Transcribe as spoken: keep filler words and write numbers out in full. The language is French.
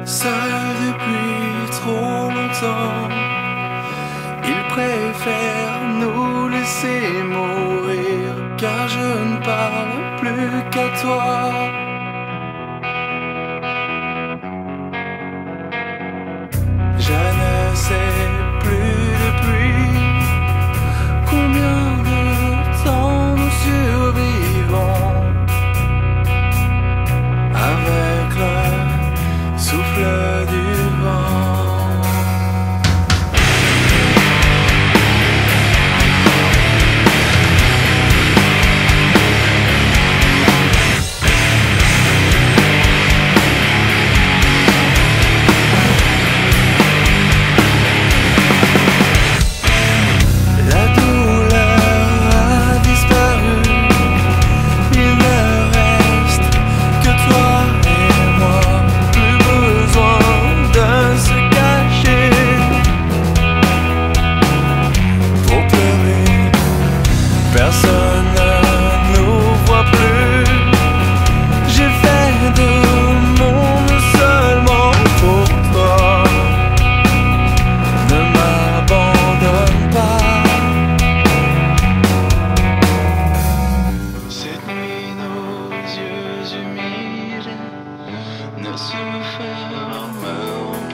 Seul depuis trop longtemps, ils préfèrent nous laisser mourir, car je ne parle plus qu'à toi. Je ne sais plus depuis combien de temps nous survivons avec le souffle du vent. Personne ne nous voit plus. J'ai fait de mon mieux seulement pour toi. Ne m'abandonne pas. Cette nuit, nos yeux humides ne se fermeront